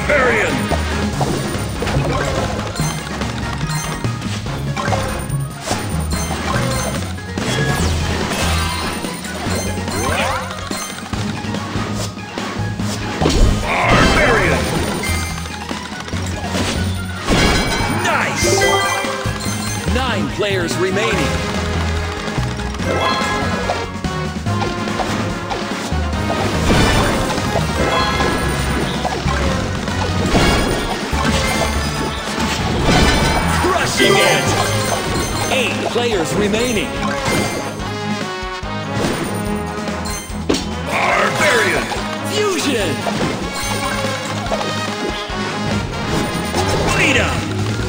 Barbarian! Barbarian! Nice! 9 players remaining. Crushing it! 8 players remaining. Barbarian! Fusion! Freedom!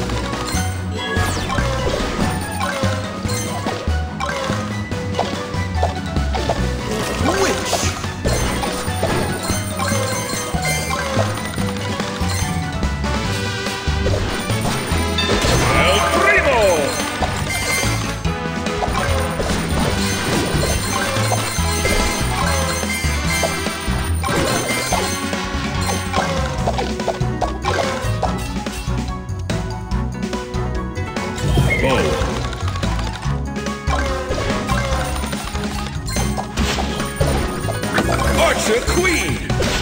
Archer Queen!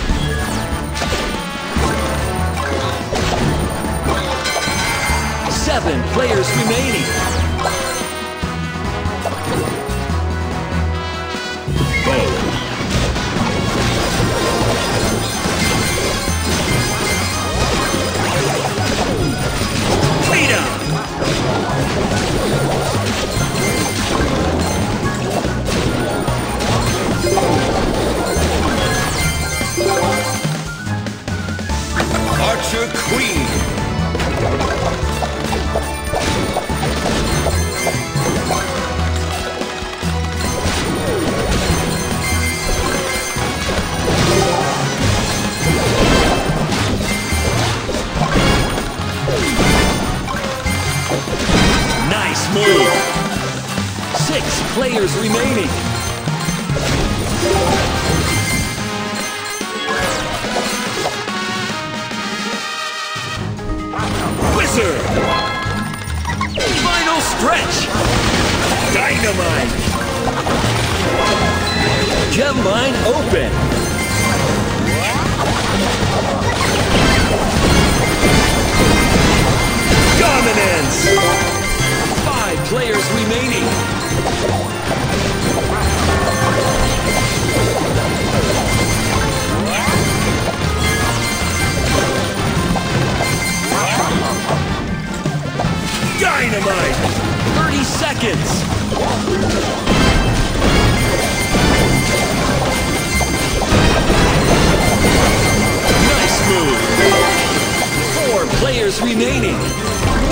7 players remaining. Bow. Freedom! Archer Queen! Nice move! 6 players remaining. Wizard! Final stretch! Dynamite! Gem mine open! Dominance! 5 players remaining. Dynamite! 30 seconds! Nice move! 4 players remaining.